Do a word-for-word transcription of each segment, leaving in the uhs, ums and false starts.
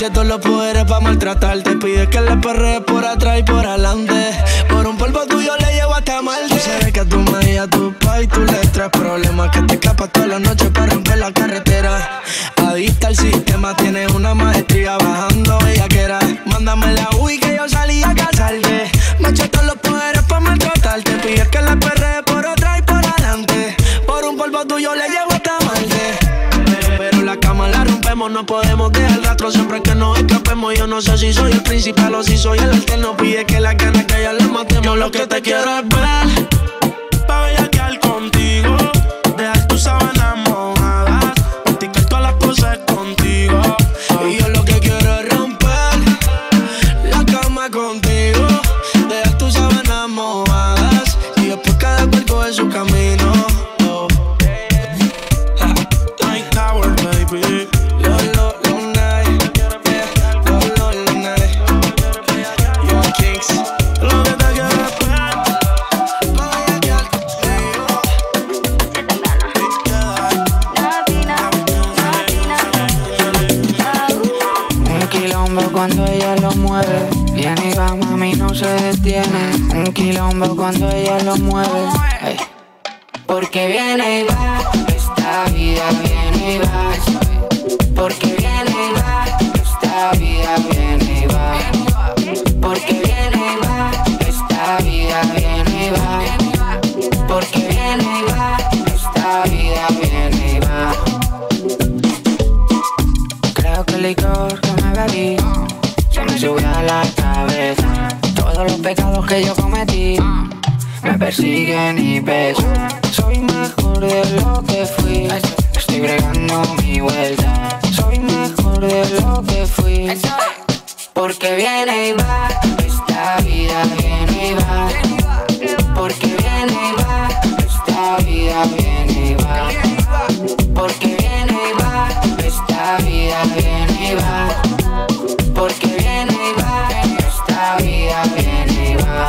Eché todos los poderes pa' maltratarte. Pide que le perrees por atrás y por adelante. Por un polvo tuyo le llevo hasta Marte. Sabes que tú me digas tu pa' y tú le traes problemas. Que te escapas toda la noche para romper la carretera. Adicta al sistema, tienes una maestría bajando bellaquera. Mándame la U I que yo salí a casarte. Me eché todos los poderes pa' maltratarte. Pide que le perrees por atrás y por adelante. Por un polvo tuyo le llevo hasta Marte. Pero la cama la rompemos, no podemos dejar rastro siempre que nos escapemos. Yo no sé si soy el principal o si soy el alterno. Pide que la gana que ya le matemos. Yo lo que te quiero es ver, pa' bellaquear contigo. Dejar tus sábanas mojadas, practicar todas las poses contigo. Y yo lo que quiero es romper la cama contigo. Dejar tus sábanas mojadas y después cada cual coge su camino. Cuando ella lo mueve, viene y va, mami, no se detiene. Un quilombo cuando ella lo mueve, hey. Porque viene y va, esta vida viene y va. Porque viene y va, esta vida viene y va. Porque viene y va, esta vida viene y va. Porque viene y va, esta vida viene y va. Creo que el licor que me bebí se me subió a la cabeza. Todos los pecados que yo cometí me persiguen y pesan. Soy mejor de lo que fui, estoy bregando mi vuelta. Soy mejor de lo que fui, porque viene y va, esta vida viene y va. Porque viene y va, esta vida viene y va. Porque viene y va, esta vida viene y va. Porque viene y va, esta vida viene y va.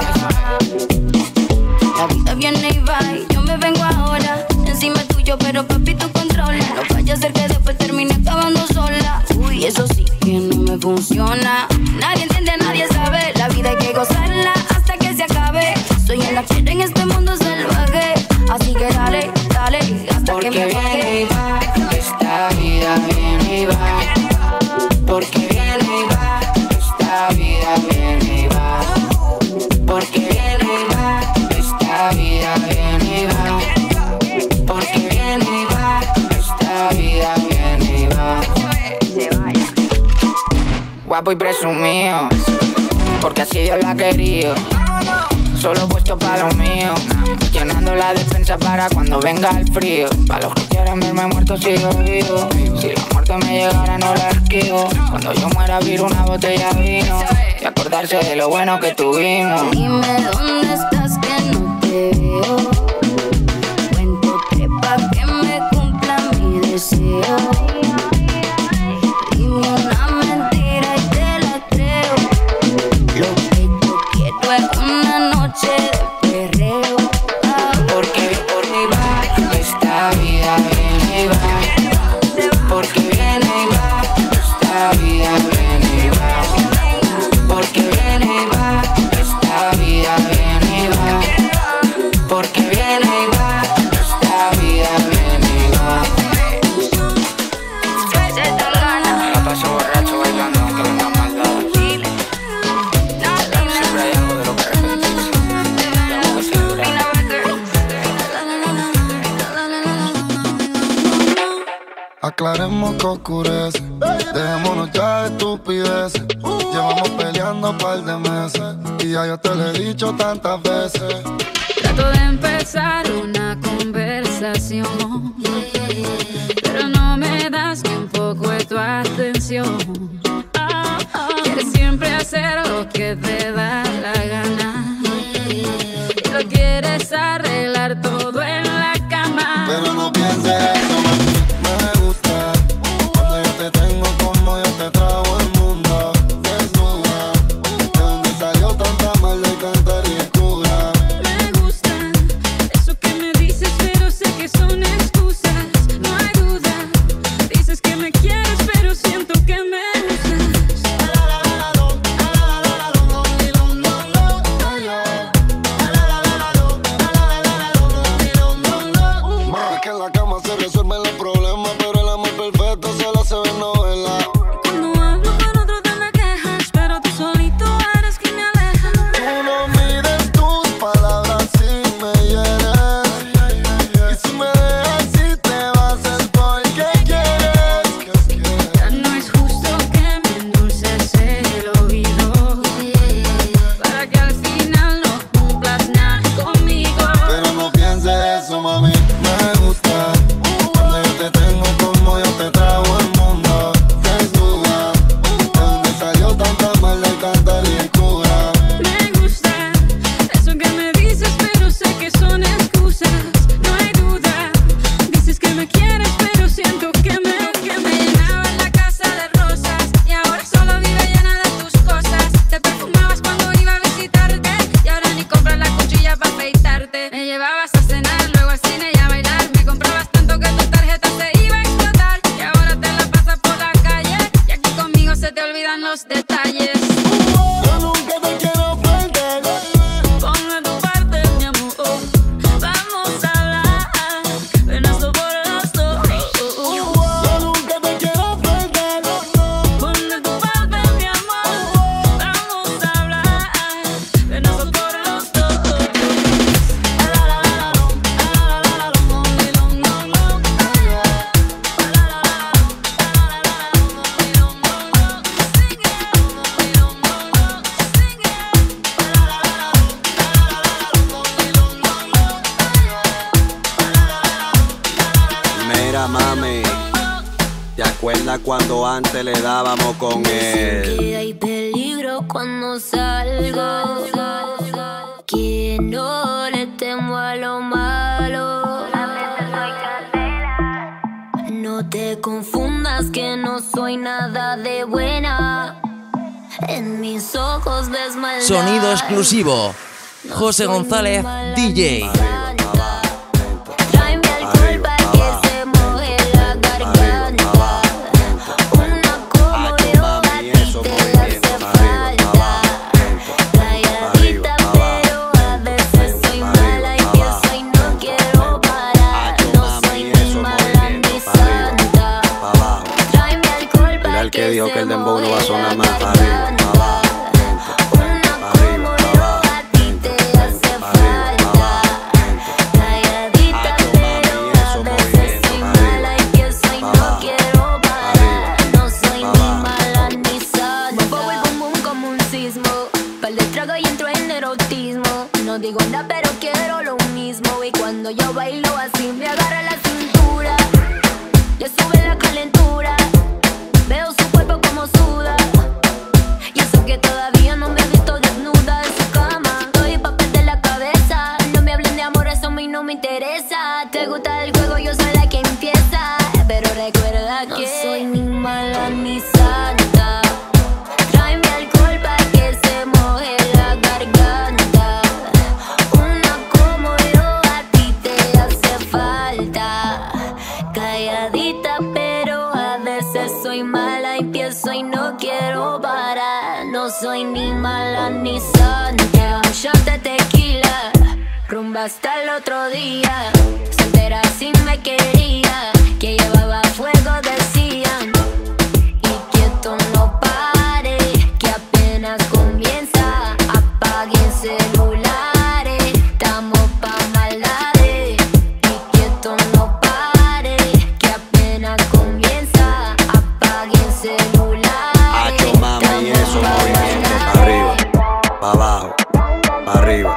La vida viene y va y yo me vengo ahora encima tuyo, pero papi tú controla. No vaya a ser que después termine acabando sola. Uy, eso sí que no me funciona. Nadie entiende, nadie sabe. La vida hay que gozarla hasta que se acabe. Soy en la quiero en este mundo salvaje. Así que dale, dale, hasta porque que me viene y va, esta vida viene y va. Porque viene y va, esta vida viene y va. Porque viene y va, esta vida viene y va. Porque viene y va, esta vida viene y va. Guapo y presumido, porque así Dios la ha querido. Solo puesto para lo mío, llenando la despensa para cuando venga el frío. Para los que quieren verme muerto sigo vivo. Si la muerte me llegara no la esquivo. Cuando yo muera abrir una botella de vino y acordarse de lo bueno que tuvimos. Dime dónde estás que no te veo. Cuento tres pa' que me cumpla mi deseo. Dime una mentira y te la creo. Lo que yo quiero es una noche de perreo. Ah, porque por mi va, esta vida viene y va. Porque viene y va, esta vida viene y va. Porque viene y va, esta vida viene y va. Porque viene y va, esta vida viene y va. Me la paso borracho bailando aunque venga maldad. Siempre hay algo de lo que arrepentirse. Y algo que se dura. Aclaremos que oscurece, dejémonos ya de estupideces. Llevamos peleando un par de meses y ya yo te lo he dicho tantas veces. Trato de empezar una conversación, pero no me das ni un poco de tu atención. Quieres siempre hacer lo que te da la gana y lo quieres arreglar todo en la cama. Pero no pienses eso, mami. Me gusta cuando yo te tengo como yo te trago el mundo. Desnuda, de donde salió tanta maldad y tanta ricura. Me gusta eso que me dices, pero sé que son excusas. No hay duda, dices que me quieres, pero siento que me gustas. cama se resuelven los problemas, pero el amor perfecto solo se ve en novela. Cuando hablo con otro te me quejas, pero tú solito eres quien me aleja. Tú no mides tus palabras si me hieres, y si me dejas si te vas es porque quieres. Ya no es justo que me endulces el oído, para que al final no cumplas nada conmigo. Pero no pienses eso, mami, me gusta cuando yo te tengo como yo te trago el mundo. Desnuda, de donde salió tanta maldad y tanta ricura. Me gusta eso que me dices, pero sé que son excusas. No hay duda, dices que me quieres, pero siento que me, que me llenaba la casa de rosas y ahora solo vive llena de tus cosas. Te perfumabas cuando iba a visitarte y ahora ni compras la cuchilla para afeitarte. Me llevabas a cenar, luego al cine y a bailar. Me comprabas tanto que tu tarjeta se iba a explotar y ahora te la pasas por la calle y aquí conmigo se te olvidan los detalles. Yo nunca te quiero perder. Ponme tu parte, mi amor. Vamos a hablar, ven esto por los dos. Yo nunca te quiero perder. Ponme tu parte, mi amor. Vamos a hablar, ven esto por los dos. Mira, mami, ¿te acuerdas cuando antes le dábamos con él? Que hay peligro cuando salgo, que no le temo a lo malo. No te confundas que no soy nada de buena. En mis ojos ves maldad. Sonido exclusivo. No José soy González, ni mala D ni J. santa. Tráeme alcohol pa' que se moje la garganta. Una como yo a ti te hace falta. Calladita pero a veces soy mala y pienso y no quiero parar. No soy ni mala ni santa. Tráeme alcohol Mira pa' el que que dijo que se el dembow no va a moje sonar la más. Para arriba, garganta. para abajo, lento, Una para arriba, como para yo abajo, a ti te hace para arriba, para falta. abajo, lento. Calladita Hacho, pero mami, a esos veces movimientos, soy pa' arriba, mala y pienso y pa' no abajo, quiero pa' parar. arriba, No soy pa' ni abajo. mala ni santa. Muevo el bum bum como un sismo. Par de trago y entro en erotismo. No digo nada pero quiero lo mismo. Y cuando yo bailo así me agarra la cintura. Le sube la calentura. Veo su cuerpo como suda. Y eso que todavía no me he visto desnuda en su cama. Estoy pa' perder la cabeza. No me hablen de amor, eso a mí no me interesa. Te gusta el juego, yo soy la que empieza. Pero recuerda que no soy ni mala ni santa. Tráeme alcohol pa' que se moje la garganta. Una como yo a ti te hace falta. Calladita pero a veces soy mala y pienso y no quiero parar. No soy ni mala ni santa. Un shot de tequila, rumba hasta el otro día. Soltera si me quería, que llevaba fuego decían. Y que esto no pare, que apenas comienza. Apaguen celulares, estamos pa' maldades. Y que esto no pare, que apenas comienza. Apaguen celulares. Hacho, mami, esos movimientos, para arriba, para abajo, para arriba.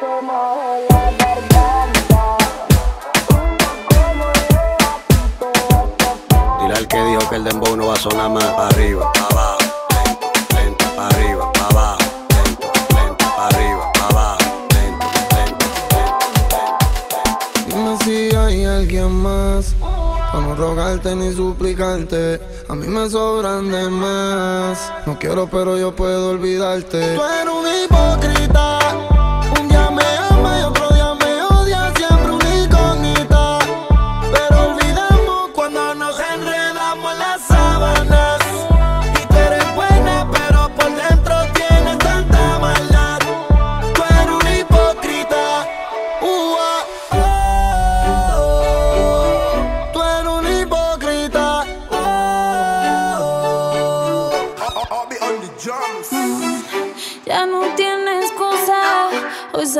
Dile al que dijo que el dembow no va a sonar más. Para arriba, para abajo, lento, lento, para arriba, para abajo, lento, lento, para arriba, para abajo, lento, lento, lento. Dime si hay alguien más, para no rogarte ni suplicarte. A mí me sobran de más. No quiero pero yo puedo olvidarte. Tú eres un hipócrita. Un día me ama y otro día me odia. Siempre una incógnita. Pero olvidamos cuando nos enredamos en las sábanas. Y tú eres buena pero por dentro tienes tanta maldad. Tú eres un hipócrita. Uh, ah, oh, oh.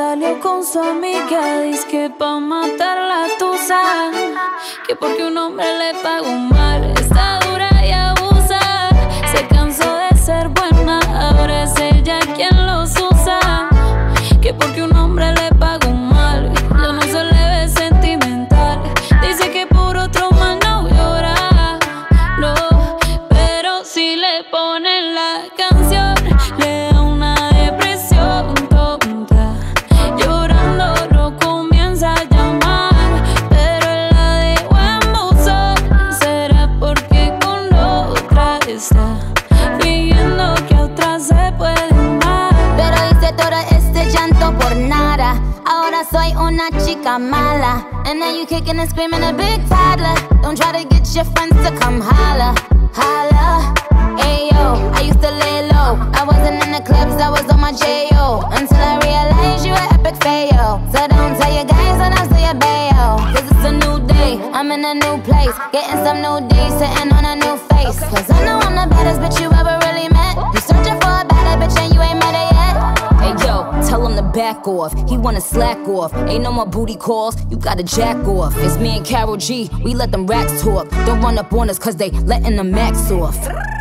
salió con su amiga, dice que pa' matar la tusa, que porque un hombre le pagó mal, está dura y abusa. Se cansó de ser buena, ahora es ella quien los usa, que porque un hombre le pagó mal, ya no se le ve sentimental. Dice que por otro man no llora, no, pero si le ponen la canción, le da una depresión tonta. Llorando lo comienza a llamar, pero él la dejó en buzón. Será porque con otra está fingiendo que a otra se puede amar. Pero hice todo este llanto por nada. Ahora soy una chica mala. And now you kicking and screaming a big toddler. Don't try to get your friends to come holla, holla. Ayo, I used to lay low. I wasn't in the clubs, I was on my J O. Until I realized you were epic fail. So don't tell your guys that I'm still your bayo. Cause it's a new day, I'm in a new place. Getting some new days, sitting on a new face. Cause I know I'm the baddest bitch you ever really met. You searching for a better bitch and you ain't met her yet. Hey yo, tell him to back off. He wanna slack off. Ain't no more booty calls, you gotta jack off. It's me and Karol G, we let them racks talk. Don't run up on us cause they letting the max off.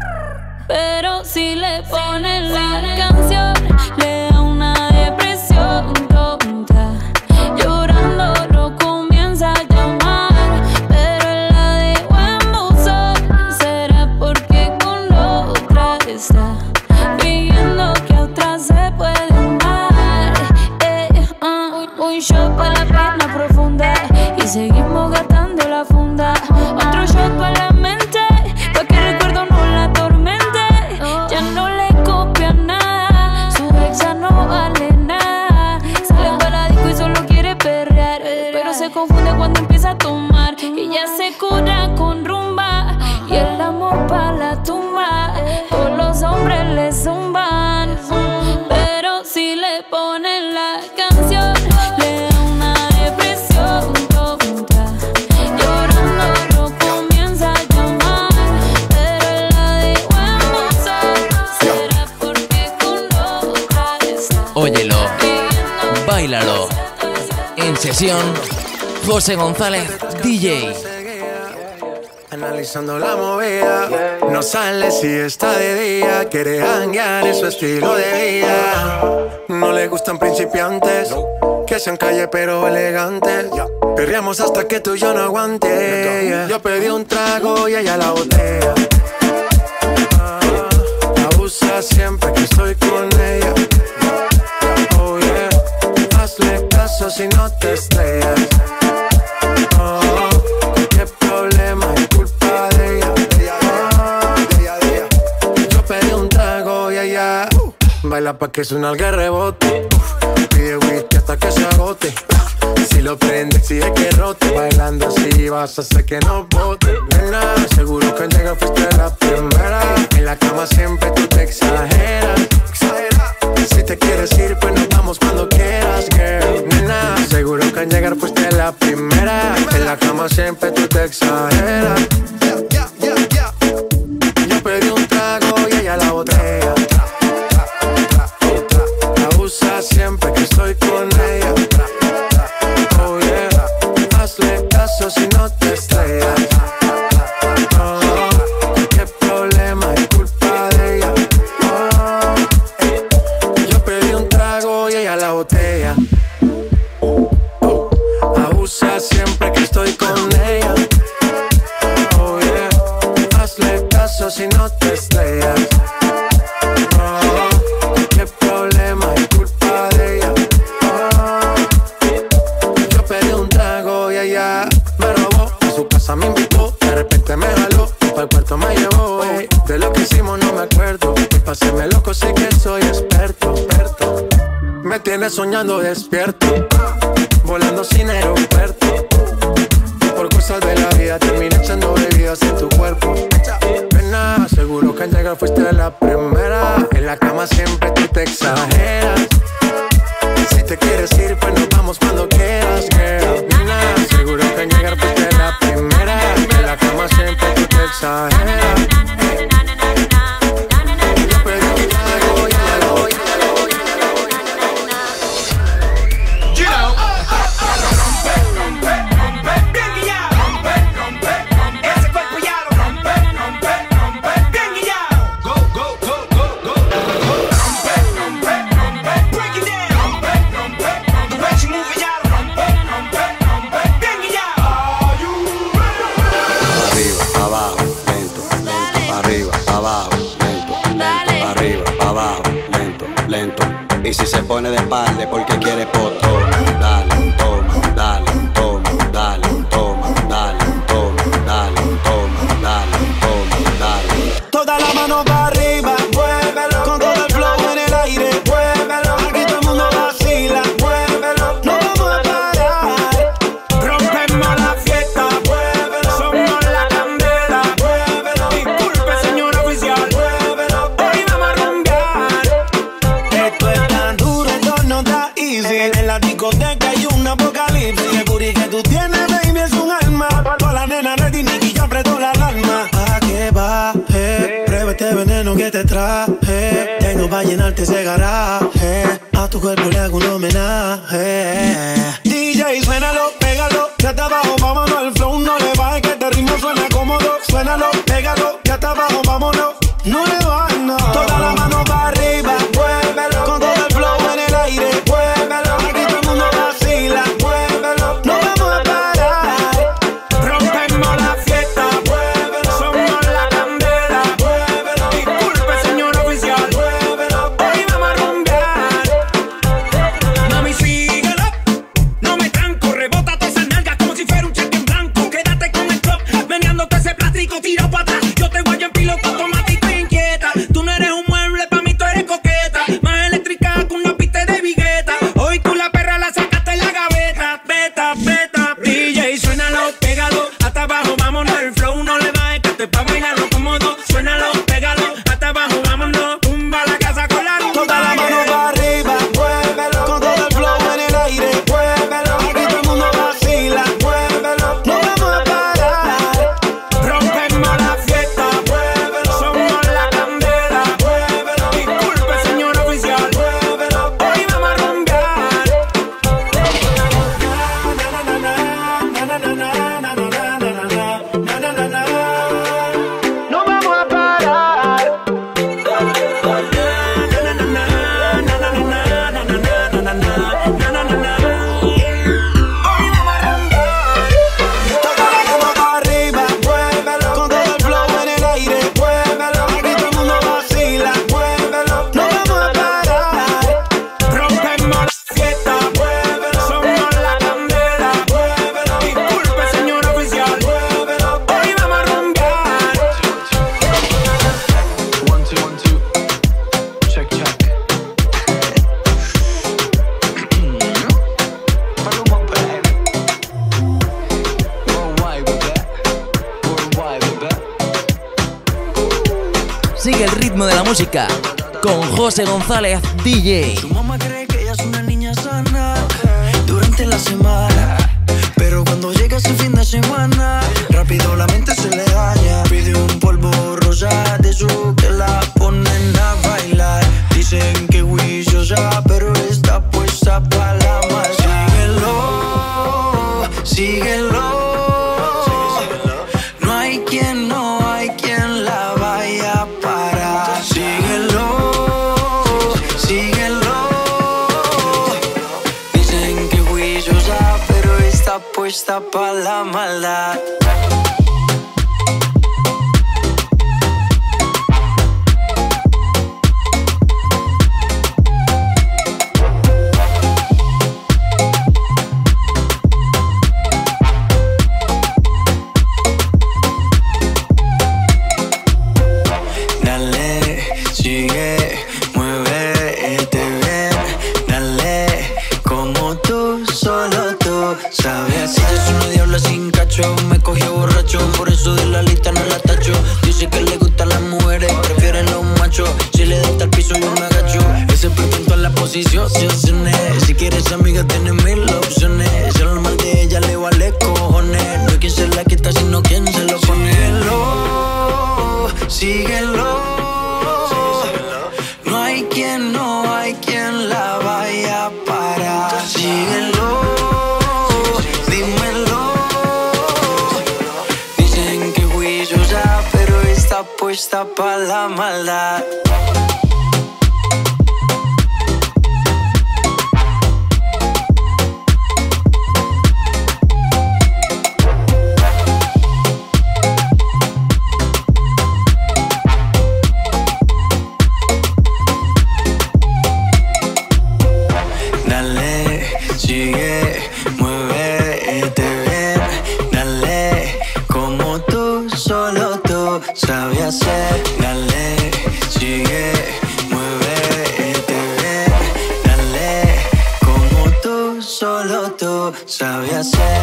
Pero si le ponen la canción, le da una depresión tonta. Llorando lo comienza a llamar, pero él la dejó en buzón. Será porque con otra está fingiendo que a otra se puede amar. Eh, uh, un shot para la pena profunda y seguimos gastando la funda. Otro shot para la mente, pa' que el recuerdo no la atormente. Ya no le copia nada, su ex ya no vale nada. Sale para la disco y solo quiere perrear, pero se confunde cuando empieza a tomar. Y ya se cura con rumba y el amor pa' la tumba. Todos los hombres le zumban, pero si le ponen la canción, le da una depresión tonta. Llorando lo comienza a llamar, pero él la dejó en buzón. Será porque con otra está. Óyelo, báilalo. En sesión, José González, D J. Analizando la movida, no sale si está de día. Quiere hanguear, es su estilo de vida. No le gustan principiantes, que sean calle pero elegantes. Perreamos hasta que tú y yo no aguante. Yo pedí un trago y ella la botella. Ah, abusa siempre que estoy con ella. Oh yeah, hazle caso si no te estrellas. Oh, qué problema es culpa de ella. Oh, yo pedí un trago y ella uh, baila pa' que suena el rebote. Pide whisky hasta que se agote. Si lo prende, sigue que rote. Bailando así vas a hacer que no bote. Nena, seguro que al llegar fuiste la primera. En la cama siempre tú te exageras. Si te quieres ir, pues nos vamos cuando quieras, girl. Nena, seguro que al llegar fuiste la primera. En la cama siempre tú te exageras. Yo pedí un trago y ella la botella. Abusa siempre que estoy con ella. Oh yeah, hazle caso si no te estrellas. Oh, qué problema es culpa de ella. Oh, yo pedí un trago y ella la botella. Oh, abusa siempre que estoy con ella. Oh yeah, hazle caso si no te estrellas. Oh, qué problema es culpa de ella. Oh, yo pedí un trago y ella me robó. A su casa me invitó, de repente me jaló. Para el cuarto me llevó. Ey, de lo que hicimos no me acuerdo. Páseme loco, sé que soy experto, experto. Me tienes soñando despierto, volando sin aeropuerto. Por cosas de la vida terminé echando bebidas en tu cuerpo. Pena, seguro que al llegar fuiste la primera. En la cama siempre tú te exageras. Si te quieres ir, pues nos vamos cuando quieras, girl. Nena, seguro que al llegar fuiste la primera. En la cama siempre tú te exageras. Yo pedí un trago y ella lo arriba, pa' abajo, lento, lento, pa' arriba, pa' abajo, lento, lento, pa' arriba, pa' abajo, lento, lento. Y si se pone de espalda porque quiere potón, dale, toma, dale, toma, dale, toma, dale, toma, dale, toma, dale, toma, dale. Toda la mano para arriba, muévelo, con todo el flow en el aire, muévelo. Aquí todo el mundo vacila, muévelo. No vamos a parar, rompemos la fiesta, muévelo. Somos la candela, muévelo. Disculpe, señor oficial, muévelo. Hoy vamos a rumbear. Esto es tan duro, esto no está easy. En la discoteca hay un apocalipsis. El booty que tú tienes, baby, es un alma. Toda la nena ready, Nicky, ya apretó la alarma. ¿A qué baje? Prueba este veneno que te traje. Tengo pa' llenarte ese garaje. A tu cuerpo le hago un homenaje. D J, suénalo, pégalo, ya está abajo, vámonos. El flow no le baje, que este ritmo suena cómodo. Suénalo, pégalo, ya está abajo, vámonos. No le bajes, no. Toda la mano para arriba, muévelo. Con todo el flow en el aire, muévelo. Aquí todo el mundo vacila, muévelo. No vamos a parar, rompemos la fiesta, muévelo. Somos la candela, muévelo. Disculpe, señor oficial, muévelo. Hoy vamos a rumbear. Mami, síguelo, no me tranco. Rebota todas esas nalgas como si fuera un cheque en blanco. Quédate con el club, meneándote ese plástico tirado para atrás. Yo te voy en piloto automático inquieta. Tú no eres un mueble, pa' mí tú eres coqueta. Más eléctrica que una pista de vigueta. Hoy tú la perra la sacaste en la gaveta. Beta, beta, D J, suénalo, pégalo, hasta abajo, vámonos. El flow no le baje, que te pa' bailarlo cómodo. Suénalo, pégalo, hasta abajo, vámonos. Tumba la casa con la rumba. Toda la mano para arriba, muévelo. Con todo el flow en el aire, muévelo. Aquí todo el mundo vacila, muévelo. No vamos a parar, rompemos la fiesta, muévelo. Somos la candela, muévelo. Disculpe, señor oficial, muévelo. Hoy vamos a rumbear. No vamos a parar. Hoy vamos a rumbear. Toda la mano para arriba, muévelo. Con todo el flow en el aire, muévelo. Aquí todo el mundo vacila, muévelo. No vamos a parar, rompemos la fiesta, muévelo. Somos la candela, muévelo. Disculpe, señor oficial, muévelo. Hoy vamos a rumbear. One, two, one, two. Check, check. Paloma, baby. Worldwide, baby. Worldwide, baby. Sigue el ritmo de la música con José González D J. Su mamá cree que ella es una niña sana durante la semana, pero cuando llega ese fin de semana, rápido la mente se le daña. Pide un polvo rosa de esos que la ponen a bailar. Dicen que juiciosa, pero está puesta pa' la mal. Síguelo, síguelo. No hay quien, no hay quien la vaya a parar. Síguelo, síguelo. Dicen que juiciosa, pero está puesta pa' la maldad. Dale, sigue, muévete bien. Dale, como tú, solo tú sabes. Si es una diabla sin cacho, me cogió borracho, por eso de la lista no la tacho. Dice que le gustan las mujeres, prefieren los machos. Si le das al piso yo me agacho. Ese pretento a la posición, si quieres amiga tienes mil opciones. Si lo mal de ella le vale cojones. No hay quien se la quita sino quien se lo pone. Síguelo, síguelo. No hay quien, no hay quien la vaya a parar. Síguelo, dímelo. Dicen que juiciosa, pero está puesta pa' la maldad. tú, solo tú sabes hacer. Dale, sigue, muévete, dale, como tú, solo tú sabes hacer.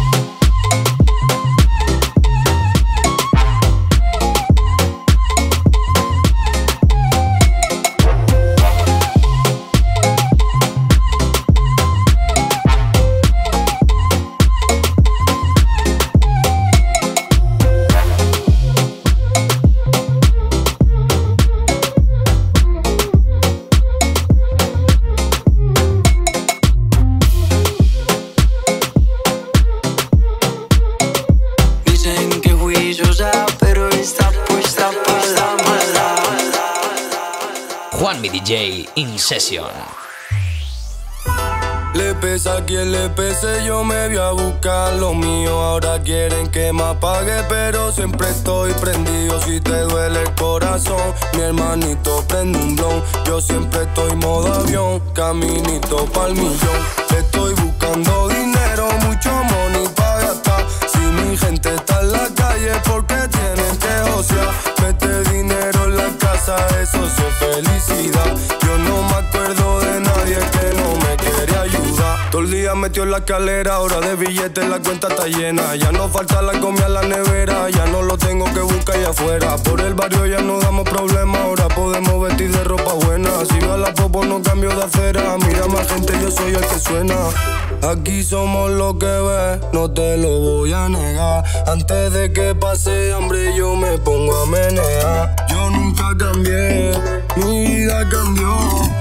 Juanmi D J in session. Le pesa a quien le pese, yo me voy a buscar lo mío. Ahora quieren que me apague, pero siempre estoy prendido. Si te duele el corazón, mi hermanito prende un blon. Yo siempre estoy modo avión, caminito pa'l millón. Estoy buscando dinero, mucho money pa' gastar. Si mi gente está en la calle, porque tienen que josear. Mete dinero en la casa, eso es felicidad. Yo no me acuerdo de nadie que no me quiere ayudar. Todo el día metió en la escalera, hora de billetes, la cuenta está llena. Ya no falta la comida en la nevera, ya no lo tengo que buscar allá afuera. Por el barrio ya no damos problemas, ahora podemos vestir de ropa buena. Si va la popo no cambio de acera, mira más gente, yo soy el que suena. Aquí somos lo que ves, no te lo voy a negar. Antes de que pase hambre yo me pongo a menear. Yo nunca cambié, mi vida cambió.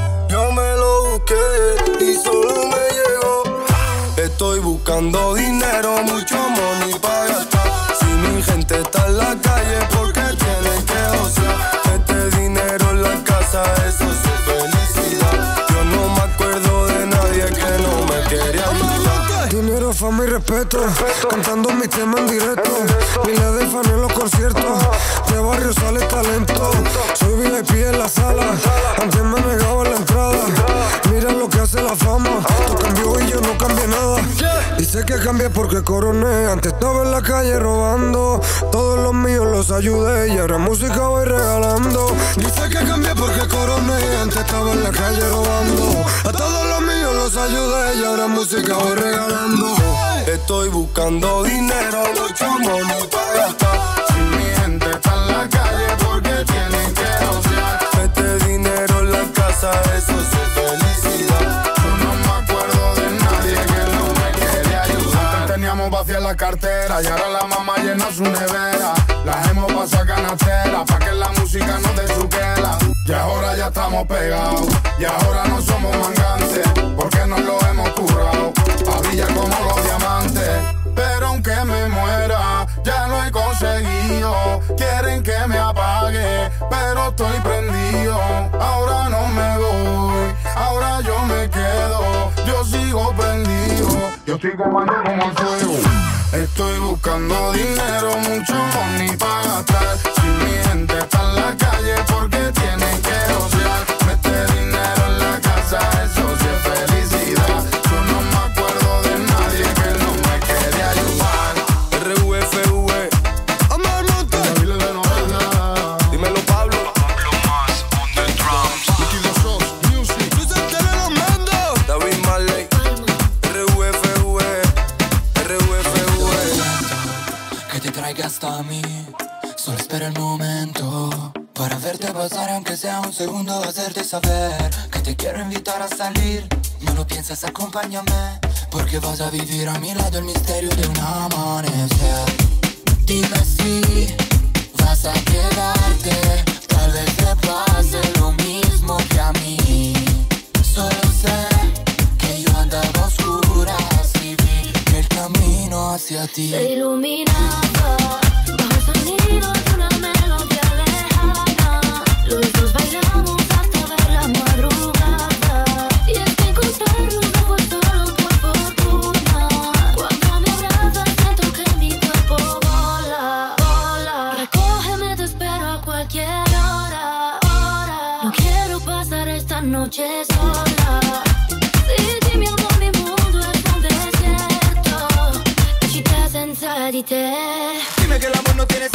Yo me lo busqué y solo me llegó. Estoy buscando dinero, mucho money pa' gastar. Si mi gente está en la calle, porque tienen que josear. Este dinero en la casa, eso es felicidad. Yo no me acuerdo de nadie que no me quería ayudar. Dinero, fama y respeto, cantando mi tema en directo. Miles de fans en los conciertos, de barrio sale talento. Soy V I P en la sala, antes me negaba la entrada. Mira lo que hace la fama, tú cambió y yo no cambié nada. Dice que cambié porque coroné, antes estaba en la calle robando. Todos los míos los ayudé y ahora música voy regalando. Dice que cambié porque coroné, antes estaba en la calle robando. A todos los míos los ayudé y ahora música voy regalando. Estoy buscando dinero, mucho money pa' gastar. Si mi gente está en la calle, porque tienen que josear. Mete dinero en la casa, eso es felicidad. Yo no me acuerdo de nadie que no me quiere ayudar. Antes teníamos vacía la cartera y ahora la mamá llena su nevera. Las hemos pasado a canastera pa' que la música no te chuquela. Y ahora ya estamos pegados y ahora no somos mangantes, porque nos lo hemos currado pa' brillar como los diamantes. Pero aunque me muera, ya lo he conseguido. Quieren que me apague, pero estoy prendido. Ahora no me voy, ahora yo me quedo. Yo sigo prendido, yo estoy quemando como el fuego. Estoy buscando dinero, mucho money pa' gastar. Si mi gente está en la calle, porque tienen que josear. Mete dinero en la casa, eso sí es felicidad. Yo no me acuerdo de nadie que no me quiere ayudar. R U F V, Omar Montes, David de novela. Dímelo Pablo. Pablo más on the drums. Nicky Los Sos, Music. tú se te lo mando. David Marley, R U F V, R U F V. Que te traiga hasta mí, solo espera el momento para verte pasar, aunque sea un segundo, hacerte saber que te quiero invitar a salir. No lo piensas, acompáñame, porque vas a vivir a mi lado el misterio de un amanecer. Dime si vas a quedarte, tal vez te pase lo mismo que a mí. Solo sé que yo andaba a oscuras y vi que el camino hacia ti se iluminaba bajo el sonido de una melodía lejana. Los dos bailamos hasta ver la madrugada. Y es que encontrarnos no fue solo por fortuna. Cuando me abrazas siento que mi cuerpo vola, vola. Recógeme, te espero a cualquier hora, hora. No quiero pasar esta noche sola. Sin ti mi amor, mi mundo es un desierto. Città senza di te. Dime que el amor no tiene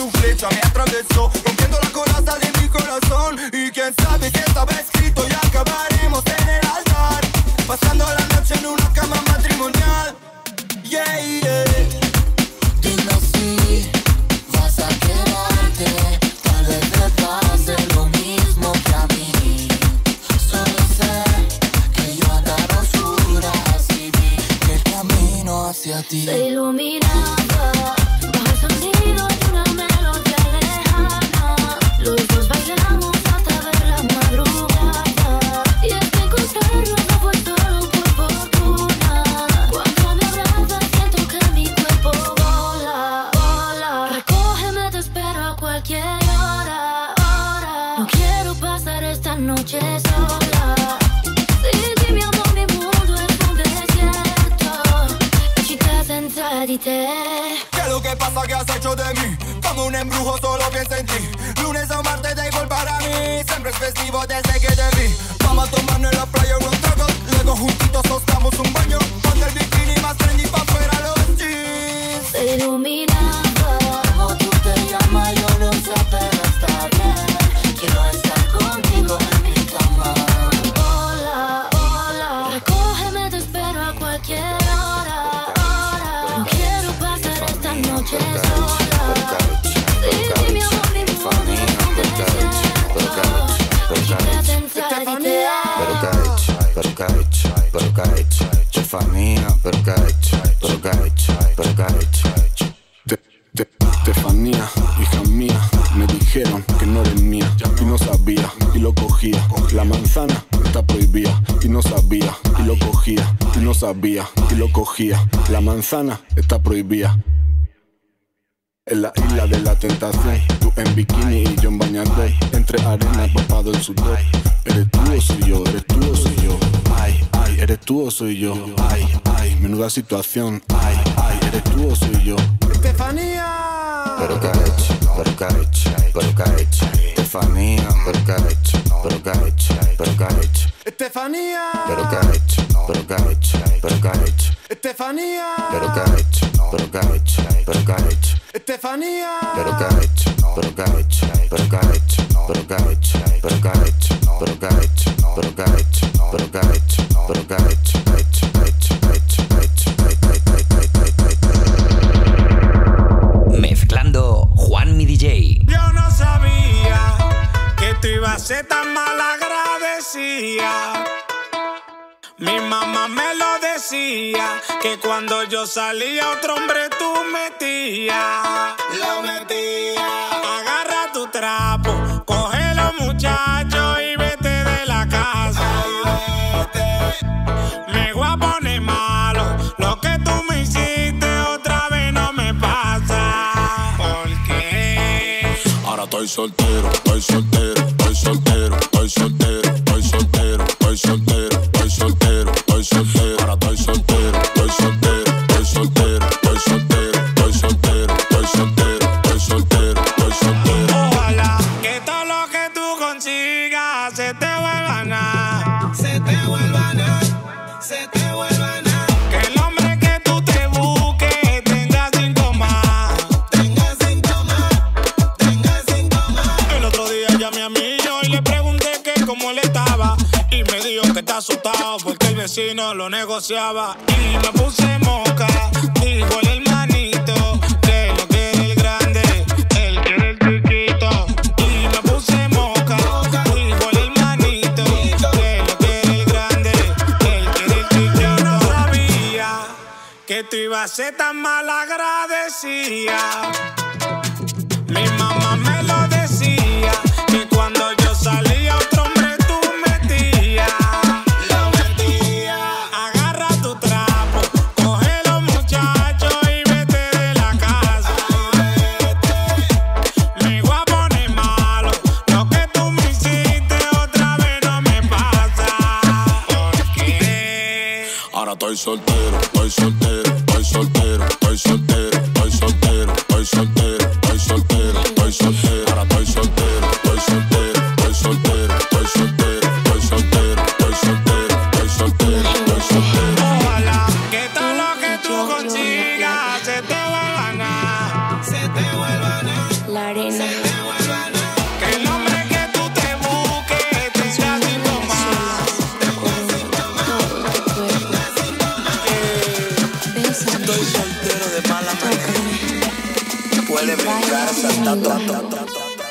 tu flecha me atravesó, rompiendo la coraza de mi corazón. Y quién sabe si estaba escrito y acabaremos en el altar, pasando la noche en una cama matrimonial. Yeah, yeah. Dime si vas a quedarte, tal vez te pase lo mismo que a mí. Solo sé que yo andaba oscura, así vi que el camino hacia ti se iluminaba bajo el sonido de una melodía lejana. Los dos bailamos hasta ver la madrugada, y es que encontrarnos no fue solo por fortuna. Cuando me abrazas siento que mi cuerpo vola, vola. Recógeme, te espero a cualquier hora, hora. No quiero pasar esta noche sola. Sin ti, mi amor, mi mundo es un desierto. Chicas, entrádite. ¿Qué es lo que pasa? ¿Qué has hecho de mí? Como un embrujo solo pienso en ti. Lunes a martes da igual para mí, siempre es festivo desde que te vi. Vamos a tomarnos en la playa unos tragos, luego juntitos nos damos un baño. Ponte el bikini más trendy pa' fuera los jeans. Se iluminaba como tú te llamas, yo no sé, pero está bien. Quiero estar contigo en mi cama. Hola, hola. Recógeme, te espero a cualquier hora, hora. No quiero pasar esta noche sola. Sí, mi amor, mi mundo es un desierto. Chicas, entrádite. Pero que ha hecho, pero que ha hecho, pero que ha hecho, Estefanía, pero que ha hecho, pero que ha hecho, pero que ha hecho. Te- te- Estefanía, hija mía, me dijeron que no eres mía y no sabía y lo cogía. La manzana está prohibida y no sabía y lo cogía y no sabía y lo cogía. La manzana está prohibida. En la isla de la tentación, tú en bikini y yo en bañador, entre arena empapado en sudor. Eres tú o soy yo, eres tú o soy yo. Ay, ay, eres tú o soy yo. Ay, ay, menuda situación. Ay, ay, eres tú o soy yo. Estefanía. Pero que ha hecho, pero que ha hecho, pero que ha hecho, Estefanía, pero que ha hecho, pero que ha hecho, pero que ha hecho, Estefanía. pero que ha hecho, pero que ha hecho, pero que ha hecho, Estefanía. pero que ha hecho, pero que ha hecho, pero que ha hecho, Estefanía. pero que ha hecho, pero que ha hecho, pero que ha hecho, pero que ha hecho, pero que ha hecho, pero que ha hecho, pero que ha hecho, pero que ha hecho, pero que ha hecho, hecho, hecho, hecho, hecho, Mezclando Juanmi D J. Yo no sabía que tú ibas a ser tan mal agradecida. Mi mamá me lo decía, que cuando yo salía otro hombre tú metías. Lo metía. Agarra tu trapo, coge los muchachos y vete de la casa. Ay, vete. Me voy a poner malo, lo que tú me hiciste otra vez no me pasa. ¿Por qué? Ahora estoy soltero, estoy soltero, estoy soltero, estoy soltero, estoy soltero, estoy soltero, estoy soltero, estoy soltero. Ahora estoy soltero, estoy soltero, estoy soltero, estoy soltero, estoy soltero, estoy soltero, estoy soltero, estoy soltero. Ojalá que todo lo que tú consigas se te vuelva nada, Se te vuelva nada, se te vuelva nada. que el hombre que tú te busques tenga cinco más. Tenga cinco más, tenga cinco más. El otro día llamé a mi yo y le pregunté que cómo él estaba, y me dijo que está asustado porque el vecino lo negociaba. Y me puse moca, dijo el hermanito que lo quiere el grande, él quiere el chiquito. Y me puse moca, dijo el hermanito que lo quiere el grande, él quiere el chiquito. Yo no sabía que tú ibas a ser tan mal agradecida. Mi mamá me lo decía, que cuando yo salía otro hombre tú metías. Lo metía. Agarra tu trapo, coge los muchachos y vete de la casa. Me voy a poner malo, lo que tú me hiciste otra vez no me pasa. ¿Por qué? Ahora estoy soltero, estoy soltero, estoy soltero, estoy soltero, estoy soltero, estoy soltero, estoy soltero, estoy soltero. Ahora estoy soltero, estoy soltero, estoy soltero, estoy soltero, estoy soltero, estoy soltero, estoy soltero, estoy soltero. Ojalá que todo lo que tú consigas se te vuelva nada. Se te vuelva nada. La arena. Que el hombre que tú te busques te sea haciendo más. Estoy soltero de mala manera. Puede brincar, saltar, saltar, saltar.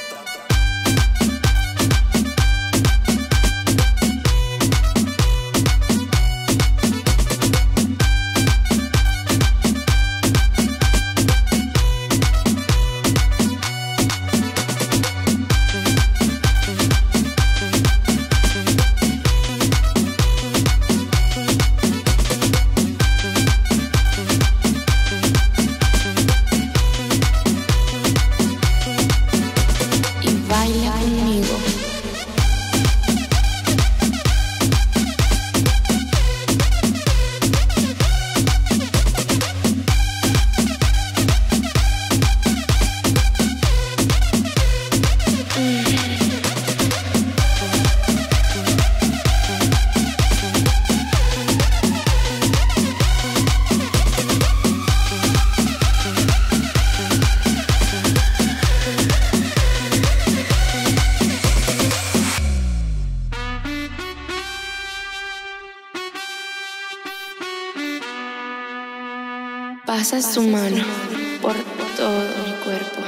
Pasa su mano por todo mi cuerpo.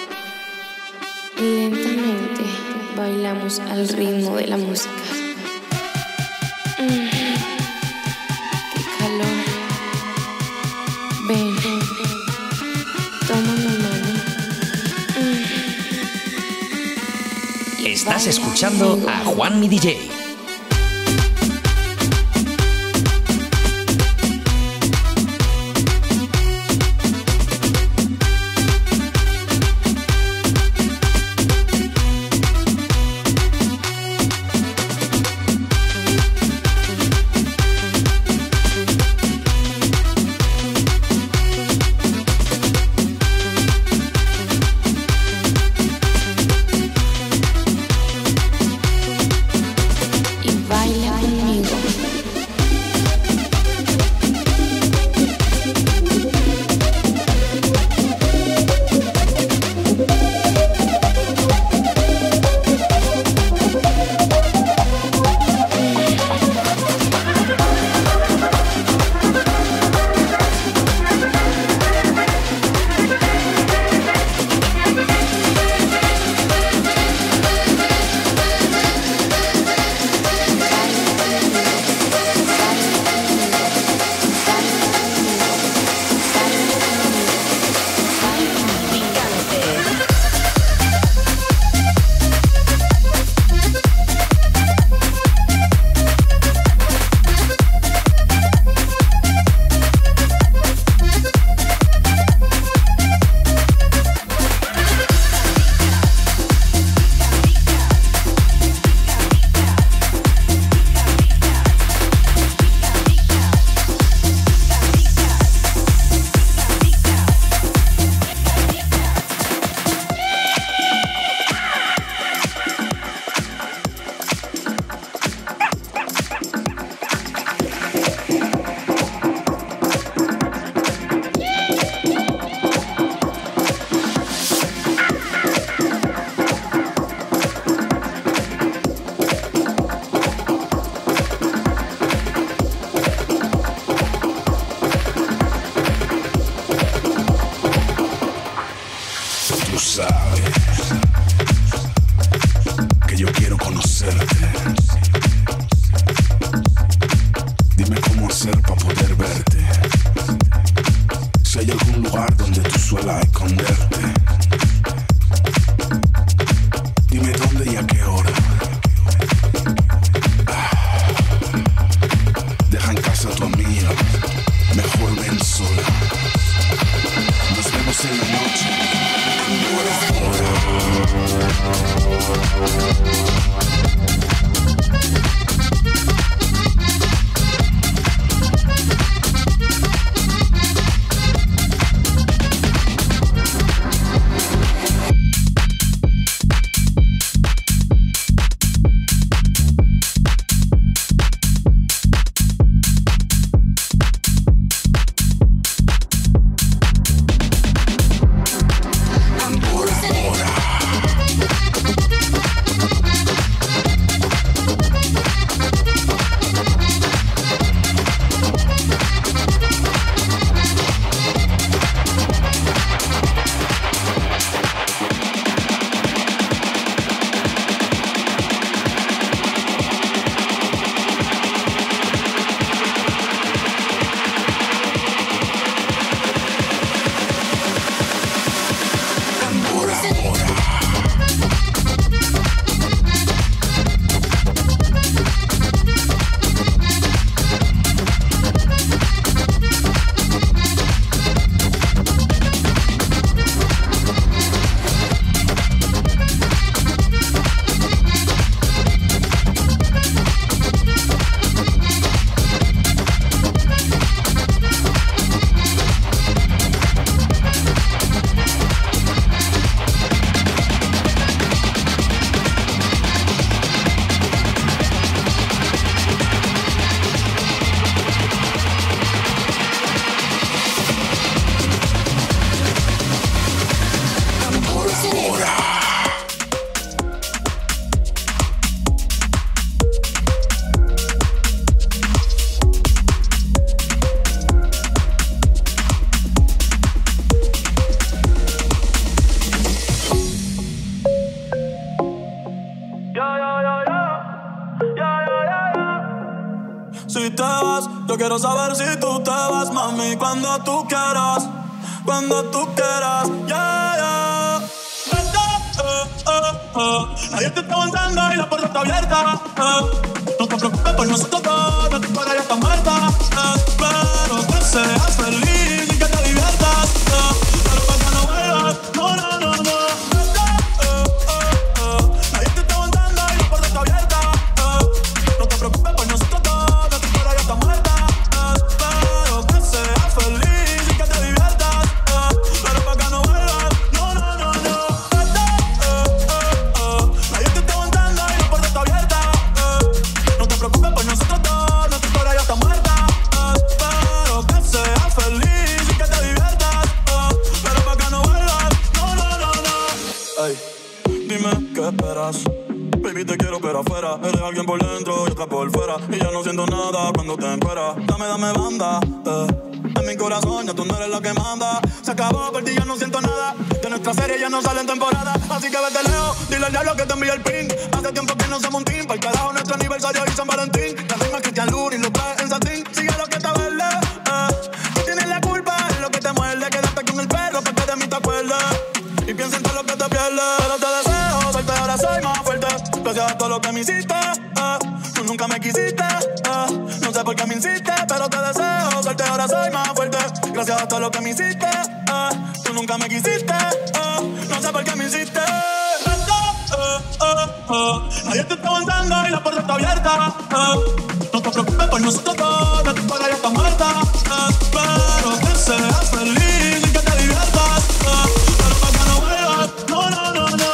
Lentamente bailamos al ritmo de la música. Mm, ¡Qué calor! Ven, toma mi mano. Mm. Estás escuchando a Juanmi D J. Yo quiero saber si tú te vas, mami, cuando tú quieras, cuando tú quieras, yeah, yeah. Eh, eh, eh. Nadie te está avanzando y la puerta está abierta. Eh. No te preocupes por nosotros dos, que tu cara ya está muerta. Eh. Pero que seas feliz y que te diviertas. Eh. Pero para que no vuelvas, no, no, no, no. Baby, te quiero pero afuera. Eres alguien por dentro y otra por fuera. Y ya no siento nada cuando te encueras. Dame, dame banda, eh. En mi corazón ya tú no eres la que manda. Se acabó, por ti ya no siento nada. De nuestra serie ya no sale en temporada. Así que vete lejos, dile al diablo que te envíe el pin. Hace tiempo que no somos un team. Para el carajo nuestro aniversario y San Valentín. La rima Cristian Luri lo trae en satín. Sigue lo que te verde, eh. Tú tienes la culpa, es lo que te muerde. Quédate con el perro para que de mí te acuerdes. Y piensa en todo lo que te pierdes. Pero te deseo, suerte, ahora soy más fuerte. Gracias a todo lo que me hiciste, eh. Tú nunca me quisiste, eh. No sé por qué me insistes, pero te deseo, suerte, ahora soy más fuerte. Gracias a todo lo que me hiciste, eh. Tú nunca me quisiste, eh. No sé por qué me insistes. Eh, eh, eh, eh. Nadie te está avanzando y la puerta está abierta, eh. No te preocupes por nosotros dos, que tu cara ya está muerta, eh. Pero que seas feliz y que te diviertas, eh. Pero para que no vuelvas, no, no, no, no.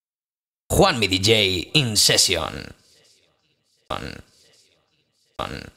Juanmi D J in session. On. On.